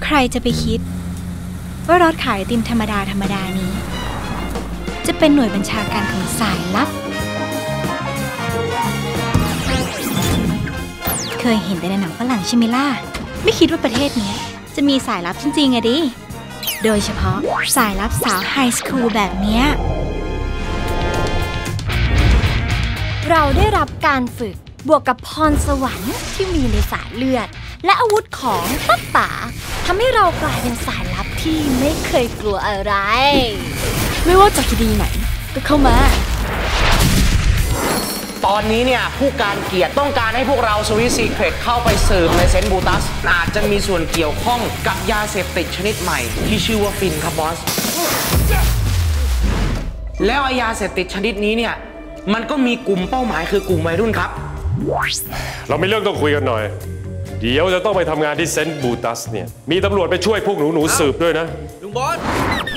ใครจะไปคิดว่ารถขายไอติมธรรมดานี้จะเป็นหน่วยบัญชาการของสายลับเคยเห็นแต่ในหนังฝรั่งใช่ไหมล่ะไม่คิดว่าประเทศนี้จะมีสายลับจริงๆอะดิโดยเฉพาะสายลับสาวไฮสคูลแบบเนี้ยเราได้รับการฝึกบวกกับพรสวรรค์ที่มีในสายเลือดและอาวุธของป้าป๋าทำให้เรากลายเป็นสายลับที่ไม่เคยกลัวอะไรไม่ว่าจะคดีไหนก็เข้ามาตอนนี้เนี่ยผู้การเกียรติต้องการให้พวกเราสวิสซีเครตเข้าไปสืบในเซนต์บูตัสอาจจะมีส่วนเกี่ยวข้องกับยาเสพติดชนิดใหม่ที่ชื่อว่าฟินครับบอสแล้วยาเสพติดชนิดนี้เนี่ยมันก็มีกลุ่มเป้าหมายคือกลุ่มวัยรุ่นครับเราไม่เรื่องต้องคุยกันหน่อยเดี๋ยวจะต้องไปทำงานที่เซนต์บูตัสเนี่ยมีตำรวจไปช่วยพวกหนูสืบด้วยนะลุงบอส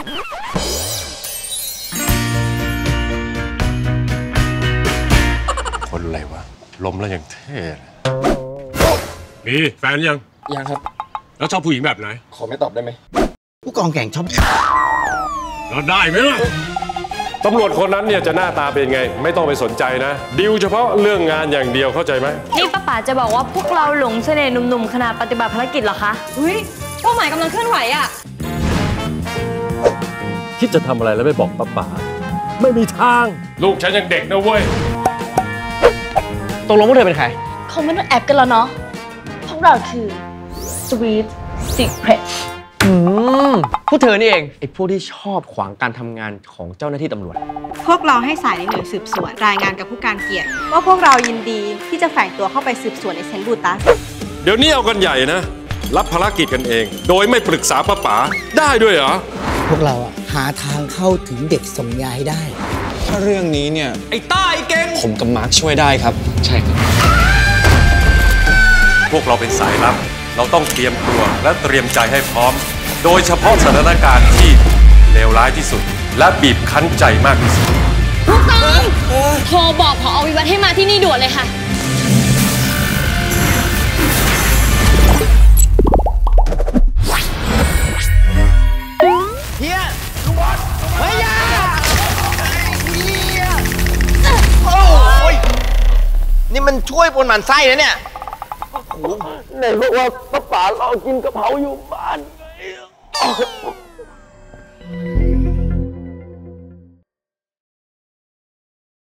คนอะไรวะล้มแล้วยังเท่มีแฟนยังครับแล้วชอบผู้หญิงแบบไหนขอไม่ตอบได้ไหมผู้กองแก่งชอบแล้วได้ไหมล่ะตำรวจคนนั้นเนี่ยจะหน้าตาเป็นไงไม่ต้องไปสนใจนะดิวเฉพาะเรื่องงานอย่างเดียวเข้าใจไหมนี่ป้าป๋าจะบอกว่าพวกเราหลงเสน่ห์หนุ่มๆขณะปฏิบัติภารกิจเหรอคะเป้าหมายกำลังเคลื่อนไหวอ่ะคิดจะทำอะไรแล้วไม่บอกป้าป๋าไม่มีทางลูกฉันยังเด็กนะเว้ยตกลงว่าเธอเป็นใครคงไม่ต้องแอบกันแล้วเนาะพวกเราคือ Sweet Secret พวกเธอนี่เองไอ้พวกที่ชอบขวางการทำงานของเจ้าหน้าที่ตำรวจพวกเราให้สายในหน่วยสืบสวนรายงานกับผู้การเกียรติว่าพวกเรายินดีที่จะแฝงตัวเข้าไปสืบสวนในเซนต์บูตัสเดี๋ยวนี้เอากันใหญ่นะรับภารกิจกันเองโดยไม่ปรึกษาป้าป๋าได้ด้วยเหรอพวกเราหาทางเข้าถึงเด็กส่งยาให้ได้ถ้าเรื่องนี้เนี่ยไอ้ต้าไอ้เก่งผมกับมาร์คช่วยได้ครับใช่ครับพวกเราเป็นสายลับเราต้องเตรียมตัวและเตรียมใจให้พร้อมโดยเฉพาะสถานการณ์ที่เลวร้ายที่สุดและบีบคั้นใจมากที่สุดผู้กองโทรบอกผอ.วิวัฒน์ให้มาที่นี่ด่วนเลยค่ะเฮียลุงบอสเฮียโอ้ยนี่มันช่วยปนหมันไส้นะเนี่ยไหนบอกว่าป้าป๋ารอกินกะเพราอยู่บ้าน